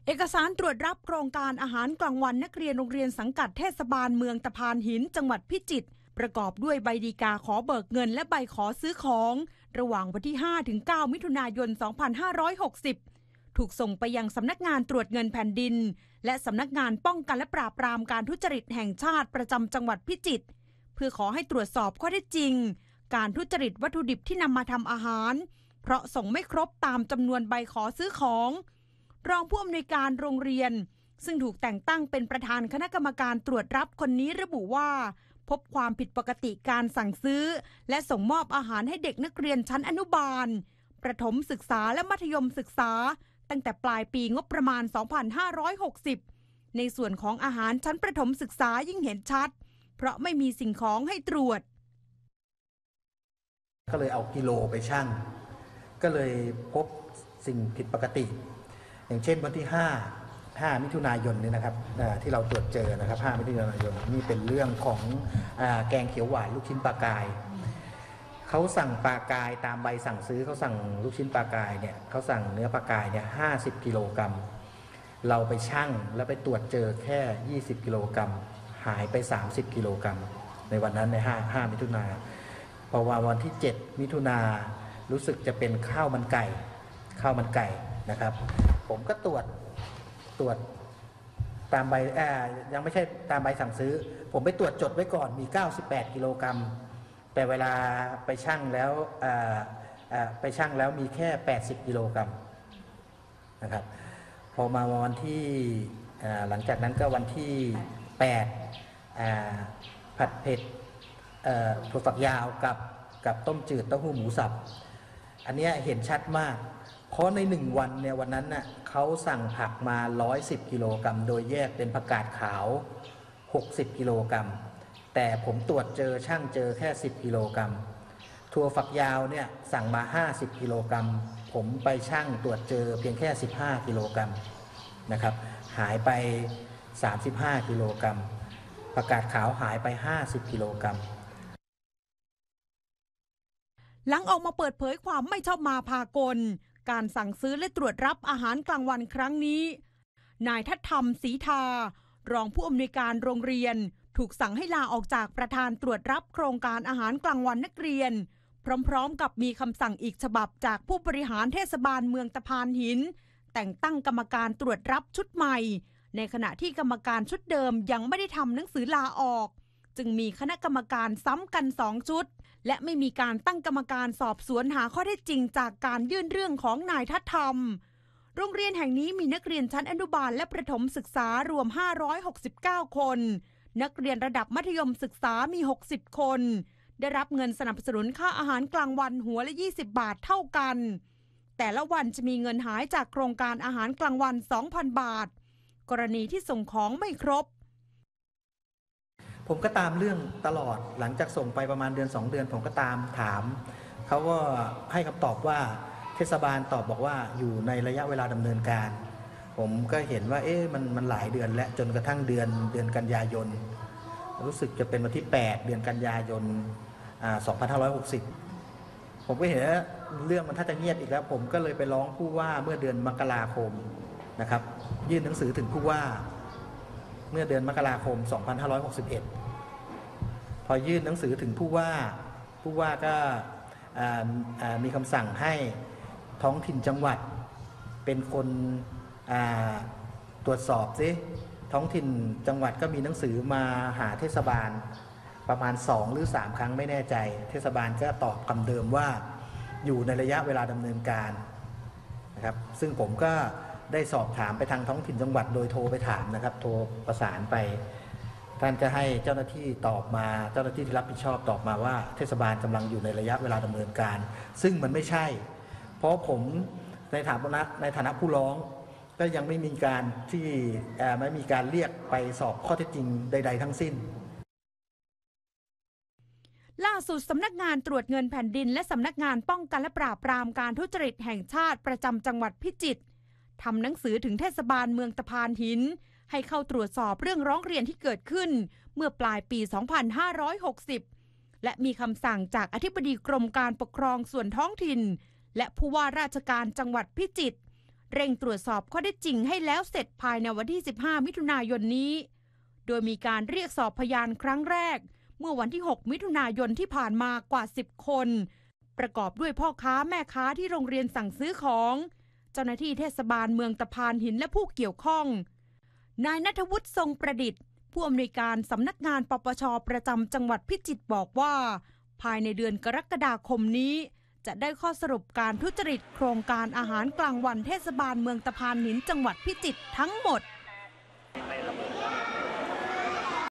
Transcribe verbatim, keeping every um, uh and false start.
เอกสารตรวจรับโครงการอาหารกลางวันนักเรียนโรงเรียนสังกัดเทศบาลเมืองตะพานหินจังหวัดพิจิตรประกอบด้วยใบดีกาขอเบิกเงินและใบขอซื้อของระหว่างวันที่ ห้าถึงเก้า มิถุนายน สองพันห้าร้อยหกสิบ ถูกส่งไปยังสำนักงานตรวจเงินแผ่นดินและสำนักงานป้องกันและปราบปรามการทุจริตแห่งชาติประจำจังหวัดพิจิตรเพื่อขอให้ตรวจสอบข้อเท็จจริงการทุจริตวัตถุดิบที่นำมาทำอาหารเพราะส่งไม่ครบตามจำนวนใบขอซื้อของรองผู้อำนวยการโรงเรียนซึ่งถูกแต่งตั้งเป็นประธานคณะกรรมการตรวจรับคนนี้ระบุว่าพบความผิดปกติการสั่งซื้อและส่งมอบอาหารให้เด็กนักเรียนชั้นอนุบาลประถมศึกษาและมัธยมศึกษาตั้งแต่ปลายปีงบประมาณ สองพันห้าร้อยหกสิบ ในส่วนของอาหารชั้นประถมศึกษายิ่งเห็นชัดเพราะไม่มีสิ่งของให้ตรวจก็เลยเอากิโลไปชั่งก็เลยพบสิ่งผิดปกติอย่างเช่นวันที่ห้า ห้ามิถุนายนนี่นะครับที่เราตรวจเจอนะครับห้ามิถุนายนนี่เป็นเรื่องของแกงเขียวหวานลูกชิ้นปลากายเขาสั่งปลากายตามใบสั่งซื้อเขาสั่งลูกชิ้นปลากายเนี่ยเขาสั่งเนื้อปลากายเนี่ยห้าสิบกิโลกรัมเราไปชั่งแล้วไปตรวจเจอแค่ยี่สิบกิโลกรัมหายไปสามสิบกิโลกรัมในวันนั้นในห้า ห้ามิถุนายนพอวันที่เจ็ดมิถุนายนรู้สึกจะเป็นข้าวมันไก่ข้าวมันไก่นะครับผมก็ตรวจตรวจตามใบแอยังไม่ใช่ตามใบสั่งซื้อผมไปตรวจจดไว้ก่อนมีเก้าสิบแปดกิโลกรัมแต่เวลาไปชั่งแล้วไปชั่งแล้วมีแค่แปดสิบกิโลกรัมนะครับพอมาวันที่หลังจากนั้นก็วันที่แปดผัดเผ็ดถั่วฝักยาวกับกับต้มจืดเต้าหู้หมูสับอันนี้เห็นชัดมากเพราะในหนึ่งวันเนี่ยวันนั้นน่ะเขาสั่งผักมาหนึ่งร้อยสิบกิโลกรัมโดยแยกเป็นผักกาดขาวหกสิบกิโลกรัมแต่ผมตรวจเจอช่างเจอแค่สิบกิโลกรัมถั่วฝักยาวเนี่ยสั่งมาห้าสิบกิโลกรัมผมไปชั่งตรวจเจอเพียงแค่สิบห้ากิโลกรัมนะครับหายไปสามสิบห้ากิโลกรัมผักกาดขาวหายไปห้าสิบกิโลกรัมหลังออกมาเปิดเผยความไม่ชอบมาพากลการสั่งซื้อและตรวจรับอาหารกลางวันครั้งนี้นายทัศธรรมศรีทารองผู้อำนวยการโรงเรียนถูกสั่งให้ลาออกจากประธานตรวจรับโครงการอาหารกลางวันนักเรียนพร้อมๆกับมีคำสั่งอีกฉบับจากผู้บริหารเทศบาลเมืองตะพานหินแต่งตั้งกรรมการตรวจรับชุดใหม่ในขณะที่กรรมการชุดเดิมยังไม่ได้ทำหนังสือลาออกจึงมีคณะกรรมการซ้ำกันสองชุดและไม่มีการตั้งกรรมการสอบสวนหาข้อเท็จจริงจากการยื่นเรื่องของนายทัศธรรมโรงเรียนแห่งนี้มีนักเรียนชั้นอนุบาลและประถมศึกษารวมห้าร้อยหกสิบเก้าคนนักเรียนระดับมัธยมศึกษามีหกสิบคนได้รับเงินสนับสนุนค่าอาหารกลางวันหัวละยี่สิบบาทเท่ากันแต่ละวันจะมีเงินหายจากโครงการอาหารกลางวัน สองพัน บาทกรณีที่ส่งของไม่ครบผมก็ตามเรื่องตลอดหลังจากส่งไปประมาณเดือนสองเดือนผมก็ตามถามเขาก็ให้คำตอบว่าเทศบาลตอบบอกว่าอยู่ในระยะเวลาดำเนินการผมก็เห็นว่าเอ๊ะมันมันหลายเดือนและจนกระทั่งเดือนเดือนกันยายนรู้สึกจะเป็นวันที่แปดเดือนกันยายนอ่าสองพันห้าร้อยหกสิบผมก็เห็นว่าเรื่องมันถ้าจะเงียบอีกแล้วผมก็เลยไปร้องผู้ว่าเมื่อเดือนมกราคมนะครับยื่นหนังสือถึงผู้ว่าเมื่อเดือนมกราคมสองพันห้าร้อยหกสิบเอ็ดพอยื่นหนังสือถึงผู้ว่าผู้ว่าก็มีคำสั่งให้ท้องถิ่นจังหวัดเป็นคนตรวจสอบซิท้องถิ่นจังหวัดก็มีหนังสือมาหาเทศบาลประมาณสองหรือสามครั้งไม่แน่ใจเทศบาลก็ตอบคำเดิมว่าอยู่ในระยะเวลาดำเนินการนะครับซึ่งผมก็ได้สอบถามไปทางท้องถิ่นจังหวัดโดยโทรไปถามนะครับโทรประสานไปท่านก็ให้เจ้าหน้าที่ตอบมาเจ้าหน้าที่ที่รับผิดชอบตอบมาว่าเทศบาลกำลังอยู่ในระยะเวลาดำเนินการซึ่งมันไม่ใช่เพราะผมในฐานะในฐานะผู้ร้องก็ยังไม่มีการที่ไม่มีการเรียกไปสอบข้อเท็จจริงใดๆทั้งสิ้นล่าสุดสำนักงานตรวจเงินแผ่นดินและสำนักงานป้องกันและปราบปรามการทุจริตแห่งชาติประจำจังหวัดพิจิตรทำหนังสือถึงเทศบาลเมืองตะพานหินให้เข้าตรวจสอบเรื่องร้องเรียนที่เกิดขึ้นเมื่อปลายปี สองพันห้าร้อยหกสิบ และมีคำสั่งจากอธิบดีกรมการปกครองส่วนท้องถิ่นและผู้ว่าราชการจังหวัดพิจิตรเร่งตรวจสอบข้อเท็จจริงให้แล้วเสร็จภายในวันที่สิบห้ามิถุนายนนี้โดยมีการเรียกสอบพยานครั้งแรกเมื่อวันที่หกมิถุนายนที่ผ่านมากว่าสิบคนประกอบด้วยพ่อค้าแม่ค้าที่โรงเรียนสั่งซื้อของเจ้าหน้าที่เทศบาลเมืองตะพานหินและผู้เกี่ยวข้องนายณัฐวุฒิทรงประดิษฐ์ผู้อำนวยการสำนักงานปปช.ประจำจังหวัดพิจิตรบอกว่าภายในเดือนกรกฎาคมนี้จะได้ข้อสรุปการทุจริตโครงการอาหารกลางวันเทศบาลเมืองตะพานหินจังหวัดพิจิตรทั้งหมด